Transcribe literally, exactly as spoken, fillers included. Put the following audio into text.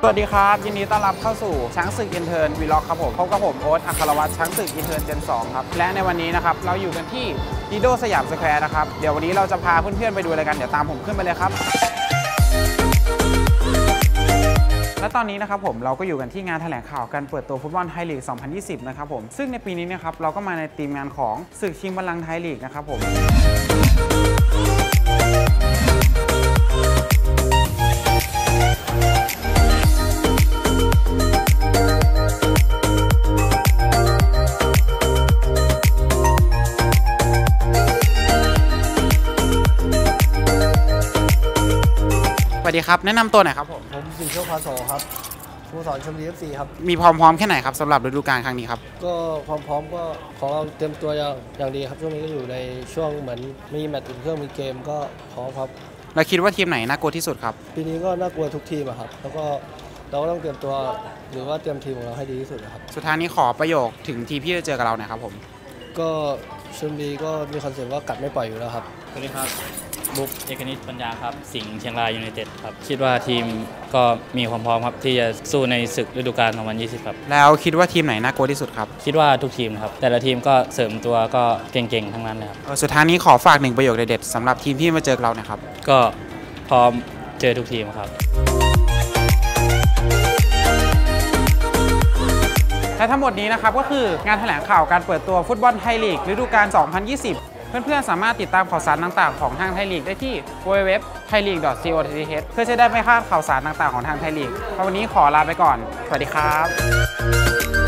สวัสดีครับยินดีต้อนรับเข้าสู่ช้างศึกอินเทิร์นวีล็อกครับผมพบกับผมโอ๊ตอัครวัฒน์ช้างศึกอินเทิร์นเจนสองครับและในวันนี้นะครับเราอยู่กันที่ดิโดสยามสแควร์นะครับเดี๋ยววันนี้เราจะพาเพื่อนๆไปดูอะไรกันเดี๋ยวตามผมขึ้นไปเลยครับและตอนนี้นะครับผมเราก็อยู่กันที่งานแถลงข่าวการเปิดตัวฟุตบอลไทยลีก สองพันยี่สิบ นะครับผมซึ่งในปีนี้นะครับเราก็มาในทีมงานของศึกชิงบัลลังก์ไทยลีกนะครับผมสวัสดีครับแนะนำตัวหน่อยครับผมผมสิงห์โชคพาโสครับสโมสรชลบุรี เอฟ ซี ครับมีความพร้อมแค่ไหนครับสำหรับฤดูกาลครั้งนี้ครับก็ความพร้อมก็ของเราเตรียมตัวอย่างอย่างดีครับช่วงนี้ก็อยู่ในช่วงเหมือนมีแมตช์อุ่นเครื่องมีเกมก็พร้อมครับแล้วคิดว่าทีมไหนน่ากลัวที่สุดครับปีนี้ก็น่ากลัวทุกทีมครับแล้วก็เราก็ต้องเตรียมตัวหรือว่าเตรียมทีมของเราให้ดีที่สุดครับสุดท้ายนี้ขอประโยคถึงทีมที่จะเจอกับเราหน่อยครับผมก็ชลบุรีก็มีคอนเซ็ปต์ว่ากัดไม่ปล่อยอยู่แล้วครับสวัสดีครับบุ๊กเอกนิตปัญญาครับสิงห์เชียงรายยูไนเต็ดครับคิดว่าทีมก็มีความพร้อมครับที่จะสู้ในศึกฤดูกาลสองพันยี่สิบครับแล้วคิดว่าทีมไหนน่ากลัวที่สุดครับคิดว่าทุกทีมครับแต่ละทีมก็เสริมตัวก็เก่งๆทั้งนั้นเลยครับสุดท้ายนี้ขอฝากหนึ่งประโยคเด็ดๆสำหรับทีมที่มาเจอเราเนี่ยครับก็พร้อมเจอทุกทีมครับและทั้งหมดนี้นะครับก็คืองานแถลงข่าวการเปิดตัวฟุตบอลไทยลีกฤดูกาล สองพันยี่สิบ เพื่อนๆสามารถติดตามข่าวสารต่างๆของทางไทยลีกได้ที่ ดับเบิลยู ดับเบิลยู ดับเบิลยู ดอท ไทยลีก ดอท ซี โอ ดอท ที เอช เพื่อจะได้ไม่พลาดข่าวสารต่างๆของทางไทยลีกวันนี้ขอลาไปก่อนสวัสดีครับ